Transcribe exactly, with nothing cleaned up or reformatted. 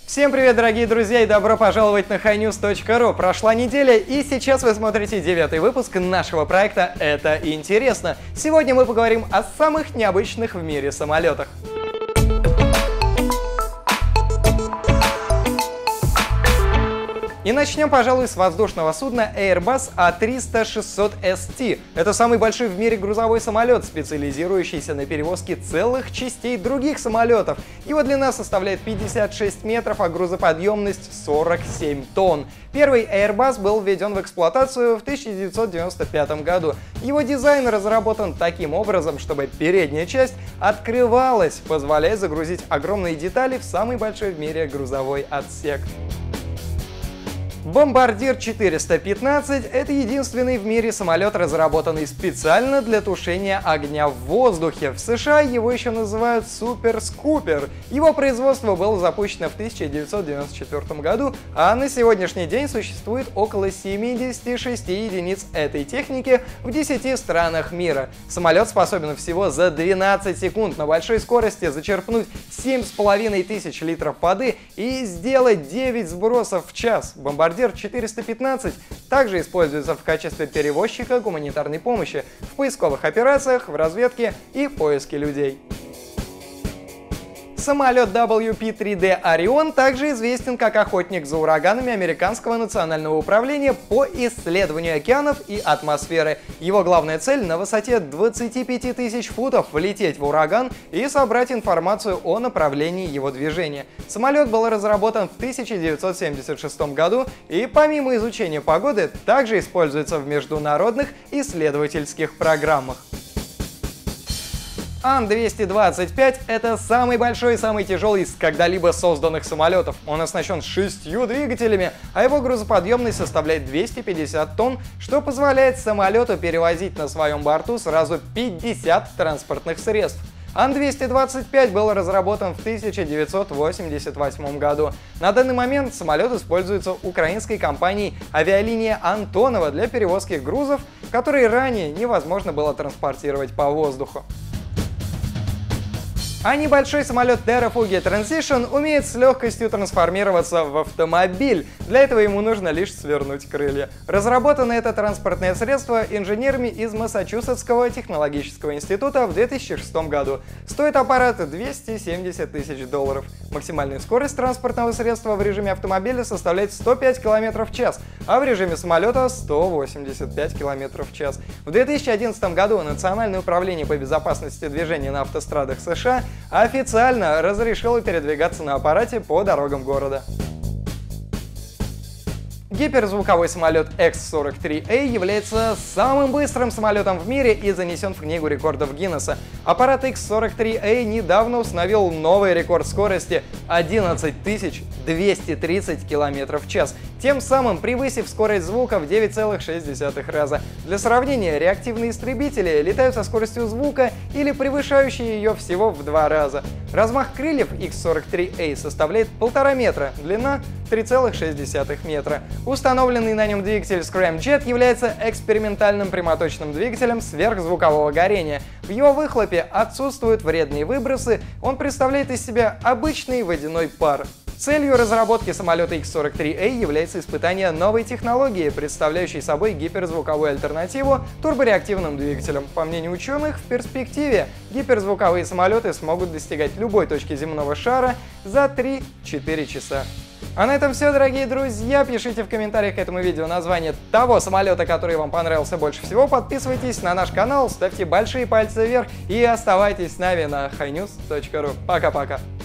Всем привет, дорогие друзья, и добро пожаловать на хай ньюс точка ру. Прошла неделя, и сейчас вы смотрите девятый выпуск нашего проекта «Это интересно». Сегодня мы поговорим о самых необычных в мире самолетах. И начнем, пожалуй, с воздушного судна Airbus А триста шестьсот эс ти. Это самый большой в мире грузовой самолет, специализирующийся на перевозке целых частей других самолетов. Его длина составляет пятьдесят шесть метров, а грузоподъемность сорок семь тонн. Первый Airbus был введен в эксплуатацию в тысяча девятьсот девяносто пятом году. Его дизайн разработан таким образом, чтобы передняя часть открывалась, позволяя загрузить огромные детали в самый большой в мире грузовой отсек. Бомбардир четыреста пятнадцать — это единственный в мире самолет, разработанный специально для тушения огня в воздухе. В США его еще называют Супер Скупер. Его производство было запущено в тысяча девятьсот девяносто четвёртом году, а на сегодняшний день существует около семидесяти шести единиц этой техники в десяти странах мира. Самолет способен всего за двенадцать секунд на большой скорости зачерпнуть семь с половиной тысяч литров воды и сделать девять сбросов в час. Бомбардир четыреста пятнадцать также используется в качестве перевозчика гуманитарной помощи в поисковых операциях, в разведке и поиске людей. Самолет дабл ю пи три дэ Orion также известен как охотник за ураганами Американского национального управления по исследованию океанов и атмосферы. Его главная цель — на высоте двадцати пяти тысяч футов влететь в ураган и собрать информацию о направлении его движения. Самолет был разработан в тысяча девятьсот семьдесят шестом году и помимо изучения погоды также используется в международных исследовательских программах. Ан двести двадцать пять — это самый большой и самый тяжелый из когда-либо созданных самолетов. Он оснащен шестью двигателями, а его грузоподъемность составляет двести пятьдесят тонн, что позволяет самолету перевозить на своем борту сразу пятьдесят транспортных средств. Ан двести двадцать пять был разработан в тысяча девятьсот восемьдесят восьмом году. На данный момент самолет используется украинской компанией «Авиалиния Антонова» для перевозки грузов, которые ранее невозможно было транспортировать по воздуху. А небольшой самолет Terrafugia Transition умеет с легкостью трансформироваться в автомобиль. Для этого ему нужно лишь свернуть крылья. Разработано это транспортное средство инженерами из Массачусетского технологического института в две тысячи шестом году. Стоит аппарат двести семьдесят тысяч долларов. Максимальная скорость транспортного средства в режиме автомобиля составляет сто пять километров в час, а в режиме самолета сто восемьдесят пять километров в час. В две тысячи одиннадцатом году Национальное управление по безопасности движения на автострадах США официально разрешило передвигаться на аппарате по дорогам города. Гиперзвуковой самолет икс сорок три эй является самым быстрым самолетом в мире и занесен в Книгу рекордов Гиннесса. Аппарат икс сорок три эй недавно установил новый рекорд скорости — одиннадцать тысяч двести тридцать километров в час, тем самым превысив скорость звука в девять целых шесть десятых раза. Для сравнения, реактивные истребители летают со скоростью звука или превышающей ее всего в два раза. Размах крыльев икс сорок три эй составляет полтора метра, длина — три целых шесть десятых метра. Установленный на нем двигатель Scramjet является экспериментальным прямоточным двигателем сверхзвукового горения. В его выхлопе отсутствуют вредные выбросы, он представляет из себя обычный водяной пар. Целью разработки самолета икс сорок три эй является испытание новой технологии, представляющей собой гиперзвуковую альтернативу турбореактивным двигателям. По мнению ученых, в перспективе гиперзвуковые самолеты смогут достигать любой точки земного шара за три-четыре часа. А на этом все, дорогие друзья. Пишите в комментариях к этому видео название того самолета, который вам понравился больше всего. Подписывайтесь на наш канал, ставьте большие пальцы вверх и оставайтесь с нами на хай ньюс точка ру. Пока-пока.